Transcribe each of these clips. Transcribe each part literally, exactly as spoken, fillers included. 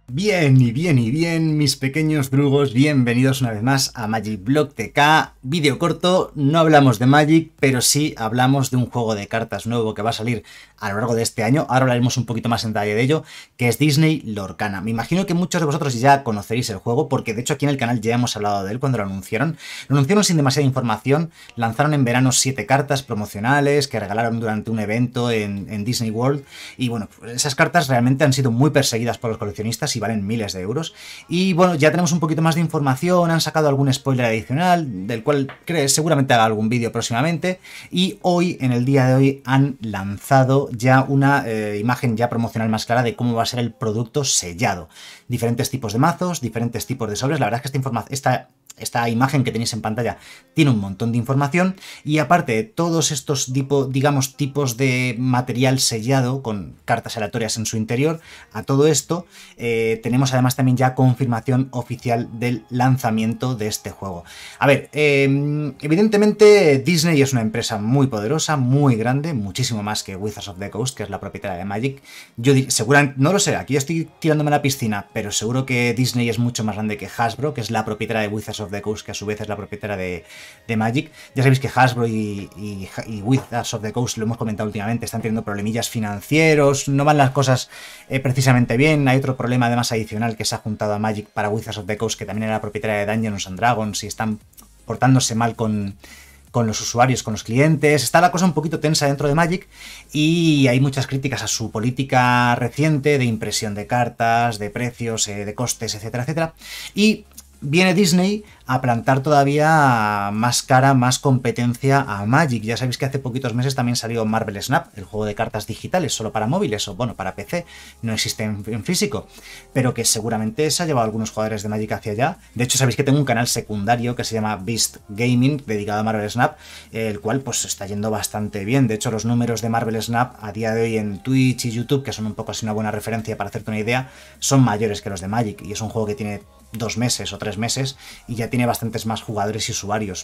Bien y bien y bien, mis pequeños drugos, bienvenidos una vez más a Magic Block T K. Vídeo corto, no hablamos de Magic, pero sí hablamos de un juego de cartas nuevo que va a salir a lo largo de este año. Ahora hablaremos un poquito más en detalle de ello, que es Disney Lorcana. Me imagino que muchos de vosotros ya conoceréis el juego, porque de hecho aquí en el canal ya hemos hablado de él cuando lo anunciaron. Lo anunciaron sin demasiada información, lanzaron en verano siete cartas promocionales que regalaron durante un evento en, en Disney World. Y bueno, esas cartas realmente han sido muy perseguidas por los coleccionistas y valen miles de euros. Y bueno, ya tenemos un poquito más de información, han sacado algún spoiler adicional, del cual creo seguramente haga algún vídeo próximamente. Y hoy, en el día de hoy, han lanzado ya una eh, imagen ya promocional más clara de cómo va a ser el producto sellado. Diferentes tipos de mazos, diferentes tipos de sobres. La verdad es que esta información, esta Esta imagen que tenéis en pantalla tiene un montón de información y aparte de todos estos tipo, digamos, tipos de material sellado con cartas aleatorias en su interior, a todo esto eh, tenemos además también ya confirmación oficial del lanzamiento de este juego. A ver, eh, evidentemente Disney es una empresa muy poderosa, muy grande, muchísimo más que Wizards of the Coast, que es la propietaria de Magic. Yo seguramente, no lo sé, aquí yo estoy tirándome a la piscina, pero seguro que Disney es mucho más grande que Hasbro, que es la propietaria de Wizards of the Coast, que a su vez es la propietaria de, de Magic. Ya sabéis que Hasbro y, y, y Wizards of the Coast, lo hemos comentado últimamente, están teniendo problemillas financieros, no van las cosas eh, precisamente bien. Hay otro problema además adicional que se ha juntado a Magic para Wizards of the Coast, que también era la propietaria de Dungeons and Dragons, y están portándose mal con... con los usuarios, con los clientes. Está la cosa un poquito tensa dentro de Magic y hay muchas críticas a su política reciente de impresión de cartas, de precios, eh, de costes, etcétera, etcétera. Y viene Disney a plantar todavía más cara, más competencia a Magic. Ya sabéis que hace poquitos meses también salió Marvel Snap, el juego de cartas digitales, solo para móviles, o bueno, para P C, no existe en, en físico, pero que seguramente se ha llevado a algunos jugadores de Magic hacia allá. De hecho, sabéis que tengo un canal secundario que se llama Beast Gaming, dedicado a Marvel Snap, el cual pues está yendo bastante bien. De hecho, los números de Marvel Snap a día de hoy en Twitch y YouTube, que son un poco así una buena referencia para hacerte una idea, son mayores que los de Magic, y es un juego que tiene dos meses o tres meses y ya tiene bastantes más jugadores y usuarios.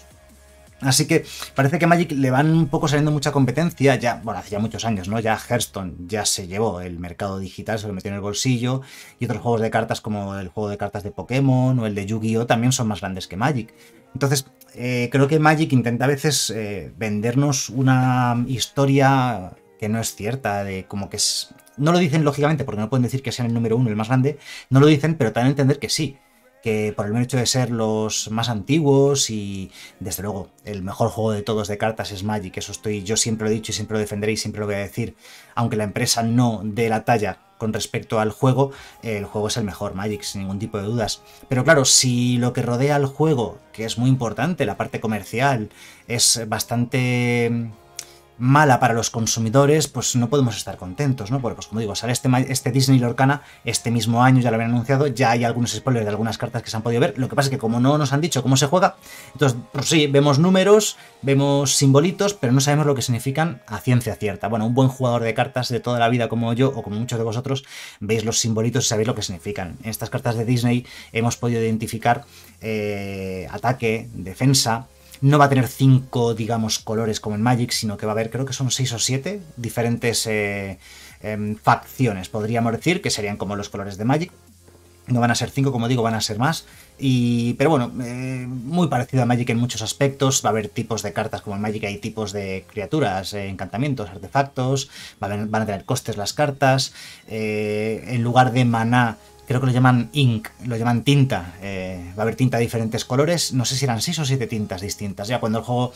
Así que parece que Magic le van un poco saliendo mucha competencia, ya, bueno, hace ya muchos años, ¿no? Ya Hearthstone ya se llevó el mercado digital, se lo metió en el bolsillo, y otros juegos de cartas como el juego de cartas de Pokémon o el de Yu-Gi-Oh! También son más grandes que Magic. Entonces, eh, creo que Magic intenta a veces eh, vendernos una historia que no es cierta, de como que es... No lo dicen lógicamente porque no pueden decir que sean el número uno, el más grande, no lo dicen, pero también entender que sí, que por el mero hecho de ser los más antiguos y desde luego el mejor juego de todos de cartas es Magic. Eso estoy, yo siempre lo he dicho y siempre lo defenderé y siempre lo voy a decir, aunque la empresa no dé la talla con respecto al juego, el juego es el mejor, Magic, sin ningún tipo de dudas. Pero claro, si lo que rodea al juego, que es muy importante, la parte comercial, es bastante mala para los consumidores, pues no podemos estar contentos, ¿no? Porque, pues como digo, sale este, este Disney Lorcana este mismo año, ya lo habían anunciado, ya hay algunos spoilers de algunas cartas que se han podido ver. Lo que pasa es que como no nos han dicho cómo se juega, entonces, pues sí, vemos números, vemos simbolitos, pero no sabemos lo que significan a ciencia cierta. Bueno, un buen jugador de cartas de toda la vida como yo, o como muchos de vosotros, veis los simbolitos y sabéis lo que significan. En estas cartas de Disney hemos podido identificar eh, ataque, defensa. No va a tener cinco, digamos, colores como en Magic, sino que va a haber, creo que son seis o siete diferentes eh, eh, facciones, podríamos decir, que serían como los colores de Magic. No van a ser cinco, como digo, van a ser más. Y, pero bueno, eh, muy parecido a Magic en muchos aspectos. Va a haber tipos de cartas, como en Magic hay tipos de criaturas, eh, encantamientos, artefactos. Va a haber, van a tener costes las cartas. Eh, en lugar de maná, creo que lo llaman ink, lo llaman tinta. Eh, va a haber tinta de diferentes colores. No sé si eran seis o siete tintas distintas. Ya cuando el juego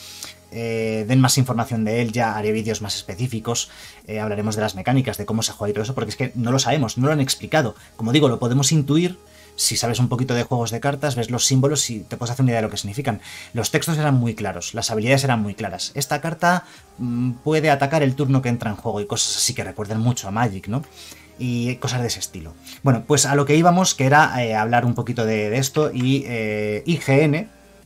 eh, den más información de él, ya haré vídeos más específicos. Eh, hablaremos de las mecánicas, de cómo se juega y todo eso, porque es que no lo sabemos, no lo han explicado. Como digo, lo podemos intuir. Si sabes un poquito de juegos de cartas, ves los símbolos y te puedes hacer una idea de lo que significan. Los textos eran muy claros, las habilidades eran muy claras. Esta carta mmm, puede atacar el turno que entra en juego y cosas así que recuerdan mucho a Magic, ¿no? Y cosas de ese estilo. Bueno, pues a lo que íbamos, que era eh, hablar un poquito de, de esto, y eh, I G N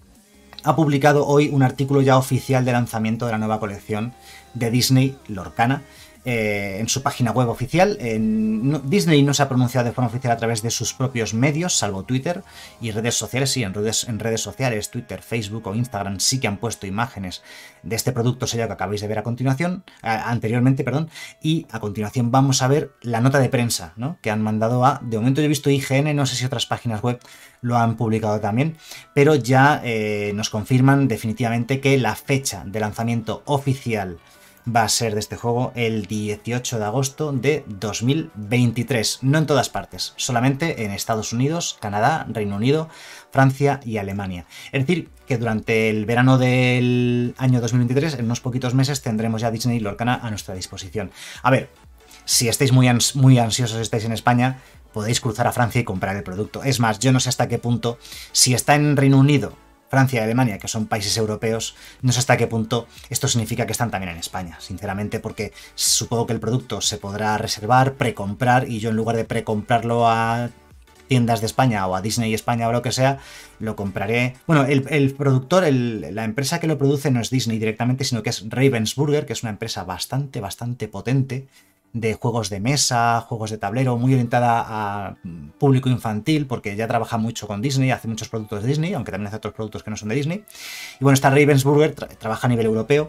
ha publicado hoy un artículo ya oficial de lanzamiento de la nueva colección de Disney Lorcana. eh, en su página web oficial. En, no, Disney no se ha pronunciado de forma oficial a través de sus propios medios, salvo Twitter y redes sociales. Sí, en redes, en redes sociales, Twitter, Facebook o Instagram sí que han puesto imágenes de este producto sellado que acabáis de ver a continuación, a, anteriormente, perdón, y a continuación vamos a ver la nota de prensa, ¿no?, que han mandado a, de momento yo he visto I G N, no sé si otras páginas web lo han publicado también, pero ya eh, nos confirman definitivamente que la fecha de lanzamiento oficial va a ser de este juego el dieciocho de agosto de dos mil veintitrés, no en todas partes, solamente en Estados Unidos, Canadá, Reino Unido, Francia y Alemania. Es decir, que durante el verano del año dos mil veintitrés, en unos poquitos meses, tendremos ya Disney Lorcana a nuestra disposición. A ver, si estáis muy, ans muy ansiosos, estáis en España, podéis cruzar a Francia y comprar el producto. Es más, yo no sé hasta qué punto, si está en Reino Unido, Francia y Alemania, que son países europeos, no sé hasta qué punto esto significa que están también en España, sinceramente, porque supongo que el producto se podrá reservar, precomprar, y yo en lugar de precomprarlo a tiendas de España o a Disney España o lo que sea, lo compraré. Bueno, el, el productor, el, la empresa que lo produce no es Disney directamente, sino que es Ravensburger, que es una empresa bastante, bastante potente, de juegos de mesa, juegos de tablero, muy orientada a público infantil, porque ya trabaja mucho con Disney, hace muchos productos de Disney, aunque también hace otros productos que no son de Disney. Y bueno, esta Ravensburger tra trabaja a nivel europeo,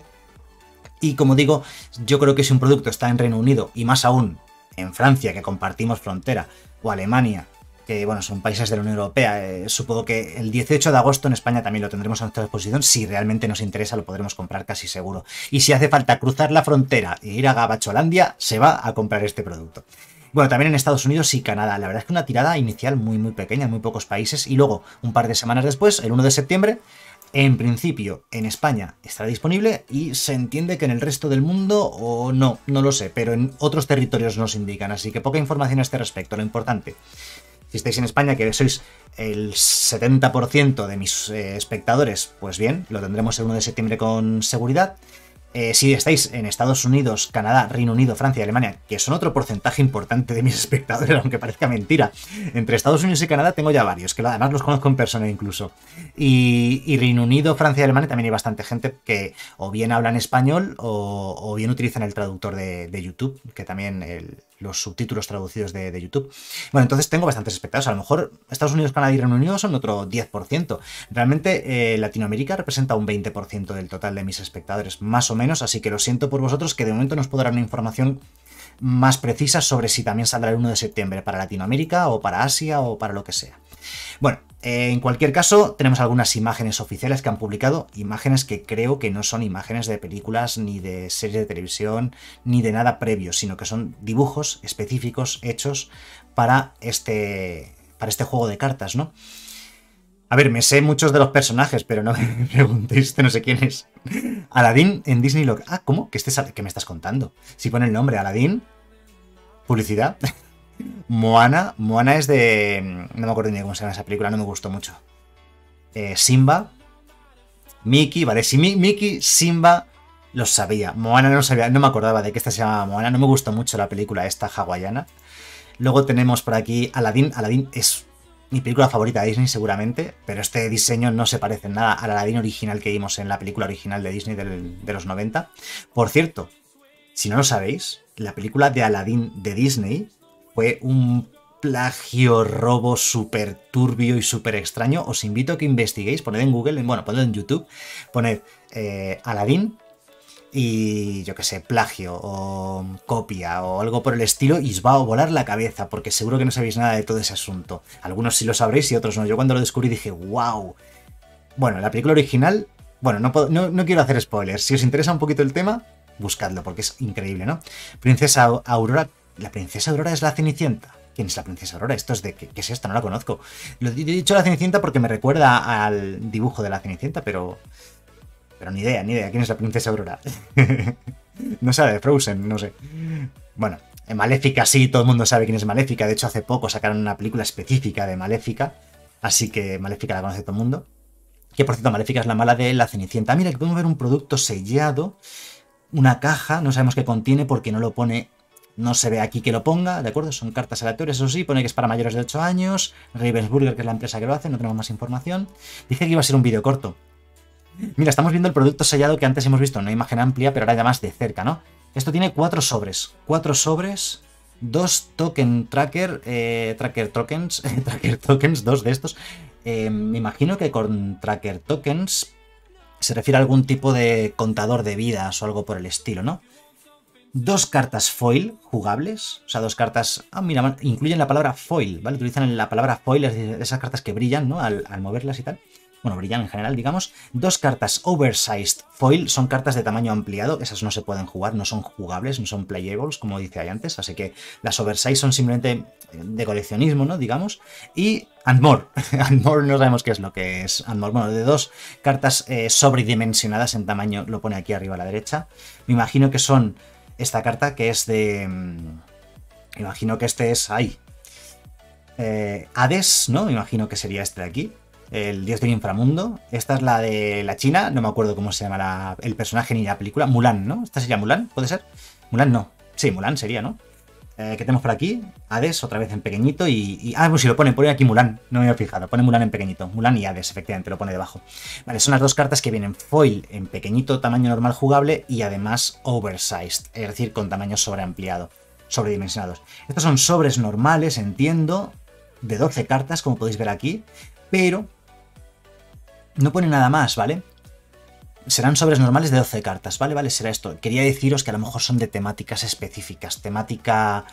y como digo, yo creo que si un producto está en Reino Unido, y más aún en Francia, que compartimos frontera, o Alemania, que bueno, son países de la Unión Europea, eh, supongo que el dieciocho de agosto en España también lo tendremos a nuestra disposición. Si realmente nos interesa, lo podremos comprar casi seguro. Y si hace falta cruzar la frontera e ir a Gabacholandia, se va a comprar este producto. Bueno, también en Estados Unidos y Canadá. La verdad es que una tirada inicial muy muy pequeña, en muy pocos países. Y luego, un par de semanas después, el uno de septiembre, en principio en España estará disponible, y se entiende que en el resto del mundo, o no, no lo sé, pero en otros territorios nos indican. Así que poca información a este respecto. Lo importante, si estáis en España, que sois el setenta por ciento de mis eh, espectadores, pues bien, lo tendremos el uno de septiembre con seguridad. Eh, si estáis en Estados Unidos, Canadá, Reino Unido, Francia y Alemania, que son otro porcentaje importante de mis espectadores, aunque parezca mentira. Entre Estados Unidos y Canadá tengo ya varios, que además los conozco en persona incluso. Y, y Reino Unido, Francia y Alemania también hay bastante gente que o bien hablan español o, o bien utilizan el traductor de, de YouTube, que también el, los subtítulos traducidos de, de YouTube. Bueno, entonces tengo bastantes espectadores. A lo mejor Estados Unidos, Canadá y Reino Unido son otro diez por ciento. Realmente eh, Latinoamérica representa un veinte por ciento del total de mis espectadores, más o menos. Así que lo siento por vosotros, que de momento no os puedo dar una información más precisa sobre si también saldrá el uno de septiembre para Latinoamérica o para Asia o para lo que sea. Bueno, eh, en cualquier caso, tenemos algunas imágenes oficiales que han publicado, imágenes que creo que no son imágenes de películas ni de series de televisión ni de nada previo, sino que son dibujos específicos hechos para este, para este juego de cartas, ¿no? A ver, me sé muchos de los personajes, pero no me preguntéis, este no sé quién es. Aladdin en Disney Lock. Ah, ¿cómo? ¿Qué, estés, ¿Qué me estás contando? Si pone el nombre, Aladdin, publicidad. Moana, Moana es de... no me acuerdo ni cómo se llama esa película, no me gustó mucho. Eh, Simba, Mickey, vale, si Mi Mickey, Simba, los sabía. Moana no sabía, no me acordaba de que esta se llamaba Moana, no me gustó mucho la película esta hawaiana. Luego tenemos por aquí Aladdin, Aladdin es mi película favorita de Disney seguramente, pero este diseño no se parece en nada al Aladdin original que vimos en la película original de Disney del, de los noventa. Por cierto, si no lo sabéis, la película de Aladdin de Disney fue un plagio, robo súper turbio y súper extraño. Os invito a que investiguéis, poned en Google, bueno, poned en YouTube, poned eh, Aladdin y yo qué sé, plagio o copia o algo por el estilo, y os va a volar la cabeza, porque seguro que no sabéis nada de todo ese asunto. Algunos sí lo sabréis y otros no. Yo cuando lo descubrí dije, wow. Bueno, la película original, bueno, no, puedo, no, no quiero hacer spoilers. Si os interesa un poquito el tema, buscadlo, porque es increíble, ¿no? Princesa Aurora, ¿la princesa Aurora es la Cenicienta? ¿Quién es la princesa Aurora? Esto es de... ¿Qué, qué es esto? No la conozco. Lo he dicho la Cenicienta porque me recuerda al dibujo de la Cenicienta, pero... Pero ni idea, ni idea. ¿Quién es la princesa Aurora? No sabe de Frozen, no sé. Bueno, en Maléfica sí, todo el mundo sabe quién es Maléfica. De hecho, hace poco sacaron una película específica de Maléfica. Así que Maléfica la conoce todo el mundo. Que por cierto, Maléfica es la mala de la Cenicienta. Mira, que podemos ver un producto sellado. Una caja, no sabemos qué contiene porque no lo pone... No se ve aquí que lo ponga, ¿de acuerdo? Son cartas aleatorias, eso sí, pone que es para mayores de ocho años. Ravensburger, que es la empresa que lo hace, no tenemos más información. Dice que iba a ser un vídeo corto. Mira, estamos viendo el producto sellado que antes hemos visto en una imagen amplia, pero ahora ya más de cerca, ¿no? Esto tiene cuatro sobres. Cuatro sobres, dos token tracker, eh, tracker tokens, tracker tokens, dos de estos. Eh, me imagino que con tracker tokens se refiere a algún tipo de contador de vidas o algo por el estilo, ¿no? Dos cartas foil jugables, o sea, dos cartas... Ah, mira, incluyen la palabra foil, ¿vale? Utilizan la palabra foil, es decir, esas cartas que brillan, ¿no? Al, al moverlas y tal. Bueno, brillan en general, digamos. Dos cartas oversized foil, son cartas de tamaño ampliado, esas no se pueden jugar, no son jugables, no son playables, como dice ahí antes, así que las oversized son simplemente de coleccionismo, ¿no? Digamos. Y and more, and more no sabemos qué es lo que es and more. Bueno, de dos cartas eh, sobredimensionadas en tamaño, lo pone aquí arriba a la derecha. Me imagino que son esta carta que es de... Me imagino que este es ahí. Eh, Hades, ¿no? Me imagino que sería este de aquí. El dios del inframundo. Esta es la de la China, no me acuerdo cómo se llama la, el personaje ni la película. Mulan, ¿no? ¿Esta sería Mulan? ¿Puede ser? Mulan no. Sí, Mulan sería, ¿no? Eh, ¿Qué tenemos por aquí? Hades, otra vez en pequeñito y... y ah, pues si lo pone, pone aquí Mulan. No me había fijado. Pone Mulan en pequeñito. Mulan y Hades, efectivamente, lo pone debajo. Vale, son las dos cartas que vienen foil en pequeñito, tamaño normal jugable y además oversized, es decir, con tamaño sobreampliado, sobredimensionados. Estos son sobres normales, entiendo, de doce cartas, como podéis ver aquí, pero no pone nada más, ¿vale? Serán sobres normales de doce cartas, ¿vale? Vale, será esto. Quería deciros que a lo mejor son de temáticas específicas. Temática,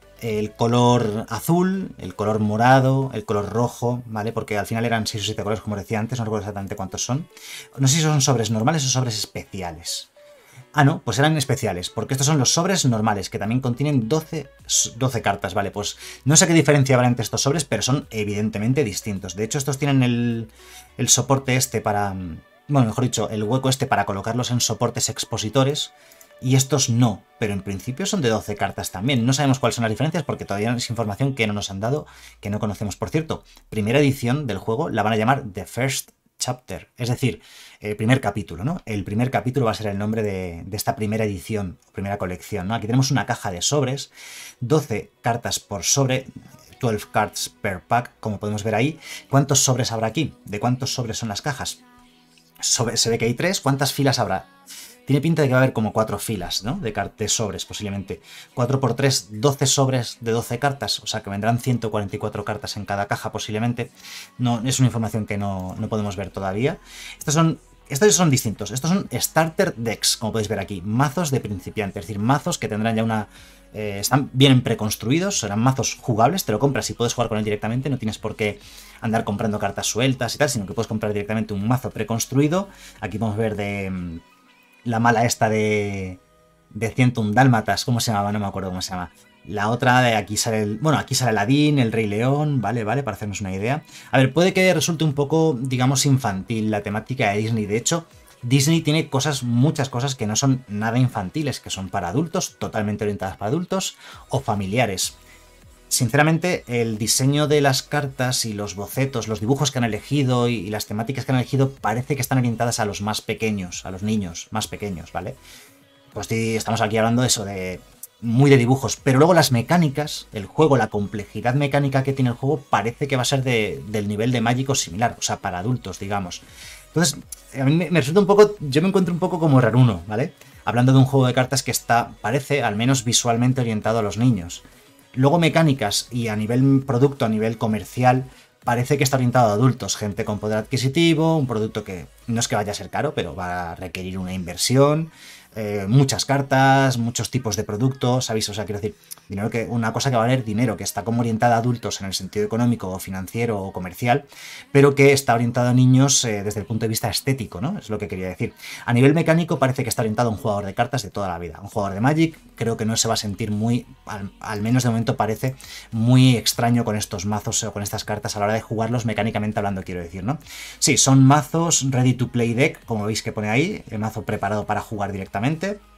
el color azul, el color morado, el color rojo, ¿vale? Porque al final eran seis o siete colores, como decía antes, no recuerdo exactamente cuántos son. No sé si son sobres normales o sobres especiales. Ah, no, pues eran especiales, porque estos son los sobres normales, que también contienen doce, doce cartas, ¿vale? Pues no sé qué diferencia habrá entre estos sobres, pero son evidentemente distintos. De hecho, estos tienen el, el soporte este para... Bueno, mejor dicho, el hueco este para colocarlos en soportes expositores, y estos no, pero en principio son de doce cartas también. No sabemos cuáles son las diferencias porque todavía es información que no nos han dado, que no conocemos. Por cierto, primera edición del juego la van a llamar The First Chapter, es decir, el primer capítulo, ¿no? El primer capítulo va a ser el nombre de, de esta primera edición, primera colección, ¿no? Aquí tenemos una caja de sobres, doce cartas por sobre, doce cards per pack, como podemos ver ahí. ¿Cuántos sobres habrá aquí? ¿De cuántos sobres son las cajas? Sobre, se ve que hay tres. ¿Cuántas filas habrá? Tiene pinta de que va a haber como cuatro filas, ¿no? De, de sobres, posiblemente. cuatro por tres, doce sobres de doce cartas. O sea que vendrán ciento cuarenta y cuatro cartas en cada caja, posiblemente. No, es una información que no, no podemos ver todavía. Estos son, estos son distintos. Estos son Starter Decks, como podéis ver aquí. Mazos de principiantes. Es decir, mazos que tendrán ya una... Eh, están bien preconstruidos, serán mazos jugables, te lo compras y puedes jugar con él directamente, no tienes por qué andar comprando cartas sueltas y tal, sino que puedes comprar directamente un mazo preconstruido. Aquí podemos ver de... La mala esta de, de ciento uno Dálmatas, ¿cómo se llamaba? No me acuerdo cómo se llama. La otra de aquí sale el... Bueno, aquí sale Aladín, el Rey León, vale, vale, para hacernos una idea. A ver, puede que resulte un poco, digamos, infantil la temática de Disney. De hecho, Disney tiene cosas, muchas cosas que no son nada infantiles, que son para adultos, totalmente orientadas para adultos o familiares. Sinceramente, el diseño de las cartas y los bocetos, los dibujos que han elegido y las temáticas que han elegido parece que están orientadas a los más pequeños, a los niños más pequeños, ¿vale? Pues sí, estamos aquí hablando de eso, de muy de dibujos, pero luego las mecánicas, el juego, la complejidad mecánica que tiene el juego parece que va a ser de, del nivel de Magic o similar, o sea, para adultos, digamos. Entonces, a mí me, me resulta un poco, yo me encuentro un poco como raruno, ¿vale? Hablando de un juego de cartas que está, parece, al menos visualmente orientado a los niños. Luego mecánicas y a nivel producto, a nivel comercial, parece que está orientado a adultos, gente con poder adquisitivo, un producto que no es que vaya a ser caro, pero va a requerir una inversión, eh, muchas cartas, muchos tipos de productos, ¿sabéis? O sea, quiero decir, dinero que, una cosa que va a valer dinero, que está como orientada a adultos en el sentido económico o financiero o comercial, pero que está orientado a niños eh, desde el punto de vista estético, ¿no? Es lo que quería decir. A nivel mecánico parece que está orientado a un jugador de cartas de toda la vida. Un jugador de Magic creo que no se va a sentir muy, al, al menos de momento parece, muy extraño con estos mazos o con estas cartas a la hora de jugarlos mecánicamente hablando, quiero decir, ¿no? Sí, son mazos ready to play deck, como veis que pone ahí, el mazo preparado para jugar directamente.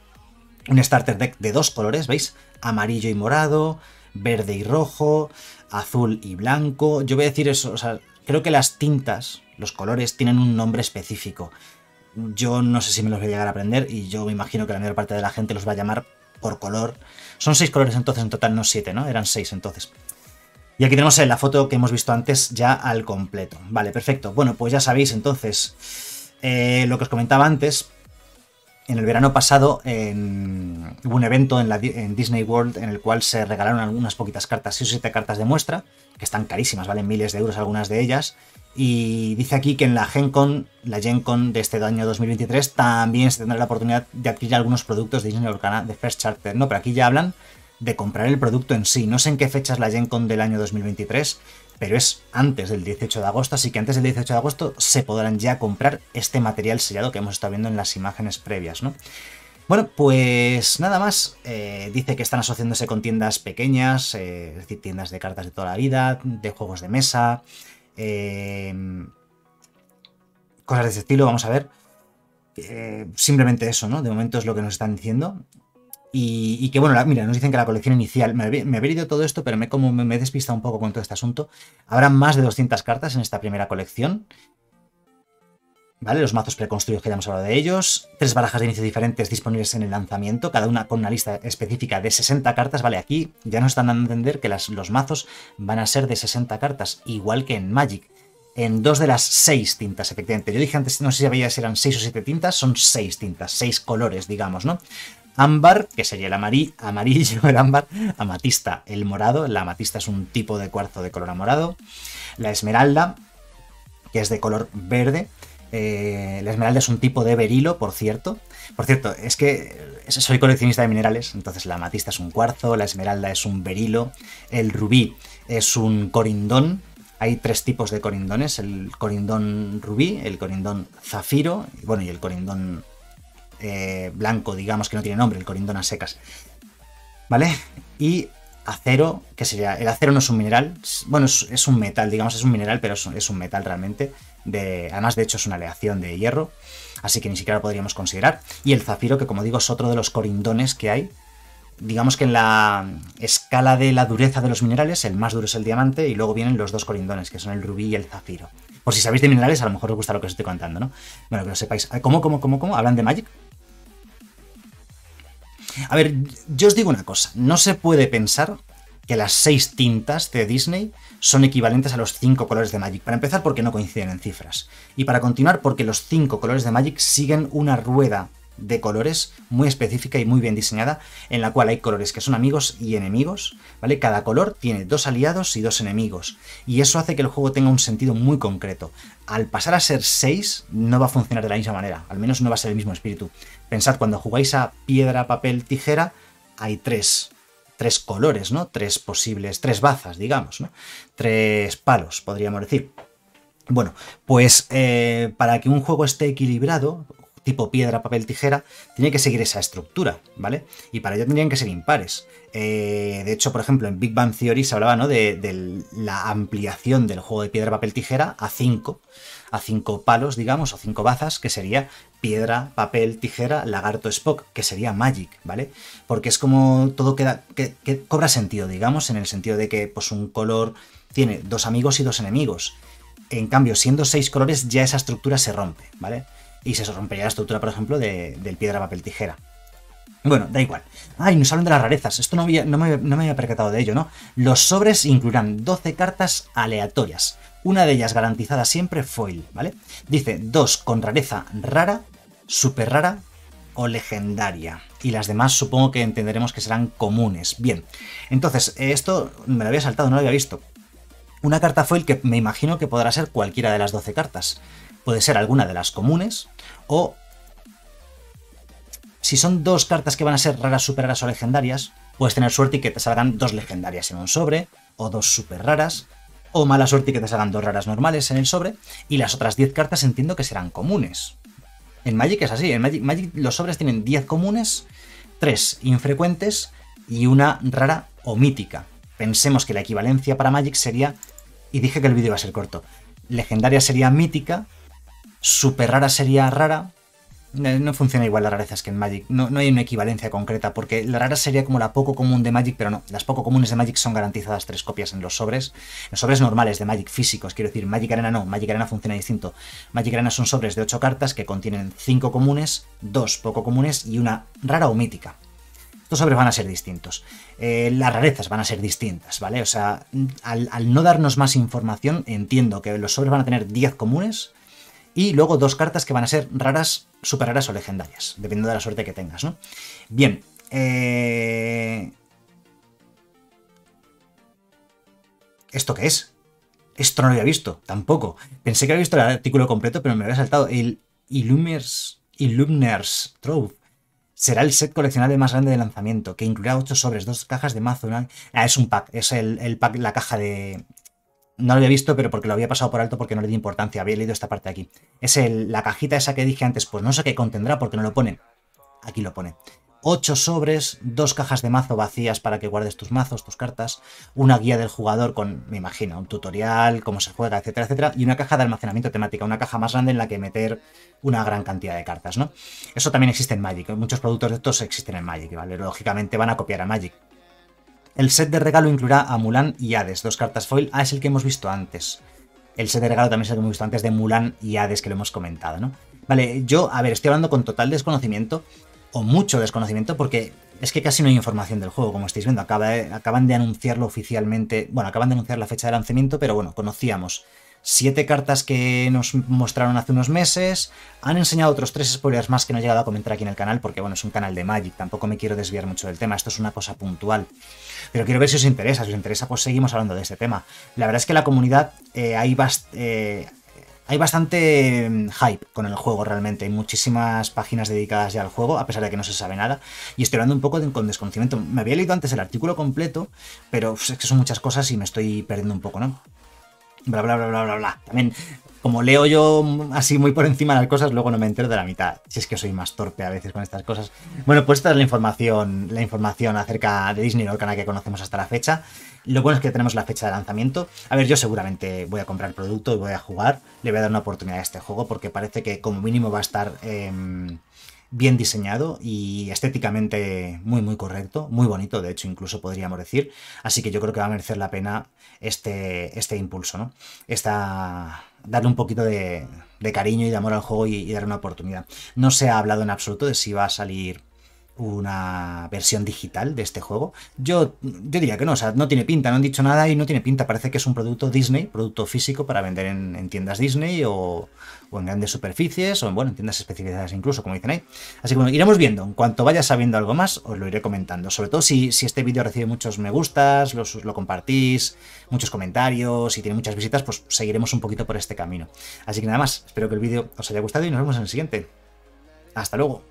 Un starter deck de dos colores, ¿veis? Amarillo y morado, verde y rojo, azul y blanco. Yo voy a decir eso, o sea, creo que las tintas, los colores, tienen un nombre específico. Yo no sé si me los voy a llegar a aprender y yo me imagino que la mayor parte de la gente los va a llamar por color. Son seis colores entonces, en total no siete, ¿no? Eran seis entonces. Y aquí tenemos la foto que hemos visto antes ya al completo. Vale, perfecto. Bueno, pues ya sabéis entonces eh, lo que os comentaba antes. En el verano pasado en, hubo un evento en, la, en Disney World en el cual se regalaron algunas poquitas cartas, seis o siete cartas de muestra, que están carísimas, valen miles de euros algunas de ellas. Y dice aquí que en la Gen Con, la Gen Con de este año dos mil veintitrés, también se tendrá la oportunidad de adquirir algunos productos de Disney Organa de First Charter. No, pero aquí ya hablan de comprar el producto en sí. No sé en qué fecha es la Gen Con del año dos mil veintitrés, pero es antes del dieciocho de agosto, así que antes del dieciocho de agosto se podrán ya comprar este material sellado que hemos estado viendo en las imágenes previas, ¿no? Bueno, pues nada más. Eh, dice que están asociándose con tiendas pequeñas, eh, es decir, tiendas de cartas de toda la vida, de juegos de mesa, eh, cosas de ese estilo, vamos a ver. Eh, simplemente eso, ¿no? De momento es lo que nos están diciendo. Y, y que bueno, la, mira, nos dicen que la colección inicial, me, me había leído todo esto, pero me, como me, me he despistado un poco con todo este asunto. Habrá más de doscientas cartas en esta primera colección. ¿Vale? Los mazos preconstruidos que ya hemos hablado de ellos. Tres barajas de inicio diferentes disponibles en el lanzamiento, cada una con una lista específica de sesenta cartas. Vale, aquí ya nos están dando a entender que las, los mazos van a ser de sesenta cartas, igual que en Magic. En dos de las seis tintas, efectivamente. Yo dije antes, no sé si había si eran seis o siete tintas, son seis tintas, seis colores, digamos, ¿no? Ámbar, que sería el amarillo, amarillo, el ámbar. Amatista, el morado. La amatista es un tipo de cuarzo de color morado. La esmeralda, que es de color verde. Eh, la esmeralda es un tipo de berilo, por cierto. Por cierto, es que soy coleccionista de minerales, entonces la amatista es un cuarzo, la esmeralda es un berilo, el rubí es un corindón. Hay tres tipos de corindones, el corindón rubí, el corindón zafiro, bueno, y el corindón eh, blanco, digamos, que no tiene nombre, el corindón a secas. ¿Vale? Y acero, que sería... El acero no es un mineral, bueno, es, es un metal, digamos, es un mineral, pero es, es un metal realmente. De, además, de hecho, es una aleación de hierro, así que ni siquiera lo podríamos considerar. Y el zafiro, que como digo, es otro de los corindones que hay. Digamos que en la escala de la dureza de los minerales, el más duro es el diamante, y luego vienen los dos corindones, que son el rubí y el zafiro. Por si sabéis de minerales, a lo mejor os gusta lo que os estoy contando, ¿no? Bueno, que lo sepáis. ¿Cómo, cómo, cómo, cómo? ¿Hablan de Magic? A ver, yo os digo una cosa. No se puede pensar que las seis tintas de Disney son equivalentes a los cinco colores de Magic. Para empezar, porque no coinciden en cifras. Y para continuar, porque los cinco colores de Magic siguen una rueda de colores muy específica y muy bien diseñada, en la cual hay colores que son amigos y enemigos, ¿vale? Cada color tiene dos aliados y dos enemigos, y eso hace que el juego tenga un sentido muy concreto. Al pasar a ser seis, no va a funcionar de la misma manera, al menos no va a ser el mismo espíritu. Pensad, cuando jugáis a piedra, papel, tijera, hay tres, tres colores, ¿no? Tres posibles, tres bazas, digamos, ¿no? Tres palos, podríamos decir. Bueno, pues eh, para que un juego esté equilibrado, tipo piedra, papel, tijera, tiene que seguir esa estructura, ¿vale? Y para ello tendrían que ser impares. Eh, de hecho, por ejemplo, en Big Bang Theory se hablaba, ¿no?, de, de la ampliación del juego de piedra, papel, tijera a cinco, a cinco palos, digamos, o cinco bazas, que sería piedra, papel, tijera, lagarto, Spock, que sería Magic, ¿vale? Porque es como todo queda, que, que cobra sentido, digamos, en el sentido de que pues un color tiene dos amigos y dos enemigos. En cambio, siendo seis colores, ya esa estructura se rompe, ¿vale? Y se rompería la estructura, por ejemplo, de, del piedra, papel, tijera. Bueno, da igual. Ay, nos hablan de las rarezas. Esto no, había, no, me, no me había percatado de ello, ¿no? Los sobres incluirán doce cartas aleatorias. Una de ellas garantizada siempre foil, ¿vale? Dice dos con rareza rara, súper rara o legendaria. Y las demás supongo que entenderemos que serán comunes. Bien, entonces, esto me lo había saltado, no lo había visto. Una carta foil que me imagino que podrá ser cualquiera de las doce cartas. Puede ser alguna de las comunes, o si son dos cartas que van a ser raras, super raras o legendarias, puedes tener suerte y que te salgan dos legendarias en un sobre, o dos super raras, o mala suerte y que te salgan dos raras normales en el sobre, y las otras diez cartas entiendo que serán comunes. En Magic es así, en Magic, Magic los sobres tienen diez comunes, tres infrecuentes y una rara o mítica. Pensemos que la equivalencia para Magic sería, y dije que el vídeo iba a ser corto, legendaria sería mítica, super rara sería rara. No funciona igual las rarezas que en Magic, no, no hay una equivalencia concreta, porque la rara sería como la poco común de Magic, pero no, las poco comunes de Magic son garantizadas tres copias en los sobres, los sobres normales de Magic físicos, quiero decir, Magic Arena no, Magic Arena funciona distinto. Magic Arena son sobres de ocho cartas que contienen cinco comunes, dos poco comunes y una rara o mítica. Estos sobres van a ser distintos. Eh, las rarezas van a ser distintas, ¿vale? O sea, al, al no darnos más información, entiendo que los sobres van a tener diez comunes Y luego dos cartas que van a ser raras, super raras o legendarias, dependiendo de la suerte que tengas, ¿no? Bien, eh... ¿esto qué es? Esto no lo había visto, tampoco. Pensé que había visto el artículo completo, pero me había saltado. El Illumers, Illuminers Trove. Será el set coleccionable más grande de lanzamiento, que incluirá ocho sobres, dos cajas de mazo. Una... Ah, es un pack, es el, el pack, la caja de... No lo había visto, pero porque lo había pasado por alto porque no le di importancia. Había leído esta parte de aquí. Es el, la cajita esa que dije antes, pues no sé qué contendrá porque no lo pone. Aquí lo pone. ocho sobres, dos cajas de mazo vacías para que guardes tus mazos, tus cartas, una guía del jugador con, me imagino, un tutorial, cómo se juega, etcétera, etcétera, y una caja de almacenamiento temática, una caja más grande en la que meter una gran cantidad de cartas, ¿no? Eso también existe en Magic, muchos productos de estos existen en Magic, ¿vale? Lógicamente van a copiar a Magic. El set de regalo incluirá a Mulan y Hades, dos cartas foil. Ah, es el que hemos visto antes. El set de regalo también es el que hemos visto antes de Mulan y Hades, que lo hemos comentado, ¿no? Vale, yo, a ver, estoy hablando con total desconocimiento, o mucho desconocimiento, porque es que casi no hay información del juego, como estáis viendo. Acaba de, acaban de anunciarlo oficialmente, bueno, acaban de anunciar la fecha de lanzamiento, pero bueno, conocíamos siete cartas que nos mostraron hace unos meses, han enseñado otros tres spoilers más que no he llegado a comentar aquí en el canal, porque bueno, es un canal de Magic, tampoco me quiero desviar mucho del tema, esto es una cosa puntual. Pero quiero ver si os interesa, si os interesa, pues seguimos hablando de este tema. La verdad es que la comunidad, eh, hay bastante... Eh, Hay bastante hype con el juego realmente, hay muchísimas páginas dedicadas ya al juego, a pesar de que no se sabe nada, y estoy hablando un poco de, con desconocimiento. Me había leído antes el artículo completo, pero es que son muchas cosas y me estoy perdiendo un poco, ¿no? Bla, bla, bla, bla, bla, bla. También, como leo yo así muy por encima las cosas, luego no me entero de la mitad, si es que soy más torpe a veces con estas cosas. Bueno, pues esta es la información, la información acerca de Disney Lorcan que conocemos hasta la fecha. Lo bueno es que tenemos la fecha de lanzamiento. A ver, yo seguramente voy a comprar el producto y voy a jugar. Le voy a dar una oportunidad a este juego porque parece que como mínimo va a estar eh, bien diseñado y estéticamente muy muy correcto. Muy bonito, de hecho, incluso podríamos decir. Así que yo creo que va a merecer la pena este, este impulso, ¿no? Esta... darle un poquito de, de cariño y de amor al juego y, y darle una oportunidad. No se ha hablado en absoluto de si va a salir una versión digital de este juego. Yo, yo diría que no, o sea, no tiene pinta, no han dicho nada y no tiene pinta. Parece que es un producto Disney, producto físico para vender en, en tiendas Disney o, o en grandes superficies o en, bueno, en tiendas especializadas incluso, como dicen ahí. Así que bueno, iremos viendo. En cuanto vaya sabiendo algo más, os lo iré comentando. Sobre todo si, si este vídeo recibe muchos me gustas, los, lo compartís, muchos comentarios y tiene muchas visitas, pues seguiremos un poquito por este camino. Así que nada más, espero que el vídeo os haya gustado y nos vemos en el siguiente. Hasta luego.